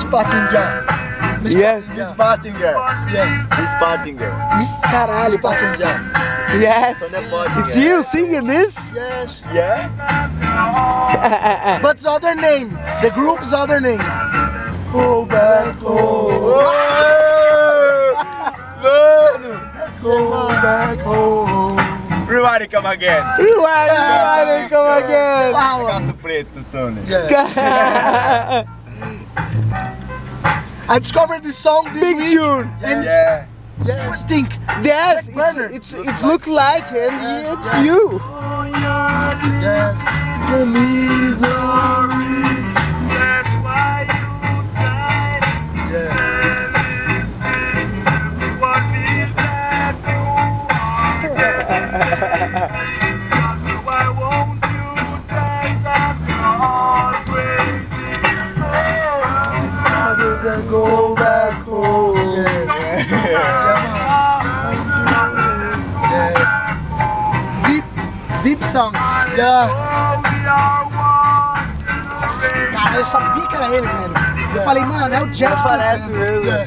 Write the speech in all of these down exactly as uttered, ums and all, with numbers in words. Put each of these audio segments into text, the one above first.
Pottinger. Miss Yes. Pottinger. Miss Pottinger. Yeah. Miss Pottinger. Miss Caralho Pottinger. Yes. Sonia Pottinger. It's you singing this? Yes. Yeah? But the other name. The group's other name. Go back home. Mano! Go back home. Rewind it, come again. Rewind, rewind, come again. Gato preto, Tony. Yeah. I discovered this song this Big week. tune. And Yeah. yeah, I think. Yes, Black it's Burner. it's it's look like and it's you. Yeah. The misery. Yeah. Go back home. Yeah. Yeah. Deep, deep song. Yeah. Cara, eu sabia que era ele, velho. Eu falei, mano, é o Jack. Parece mesmo. Yeah.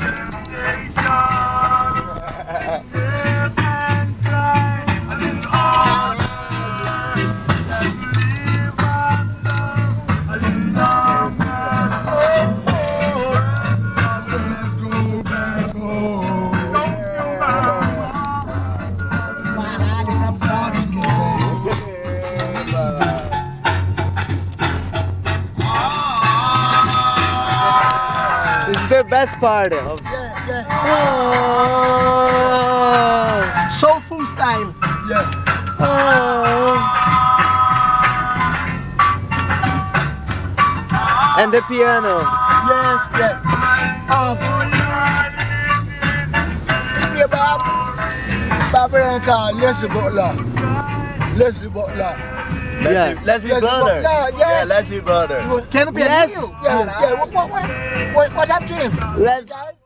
Caralho, pra Pottinger, velho. This is the best part of. Yeah, yeah. Oh, Soulful style. Yeah. oh. And the piano. Yes, yeah. Um, it's me about Barbara and Carl, Leslie Butler. Leslie Butler. Leslie, Yeah. Leslie Leslie Butler. Butler, yeah. Yeah, Leslie Butler. Can it be Yes. a Yeah, yeah. What, what, what, what, what happened to him? Let's. Guy?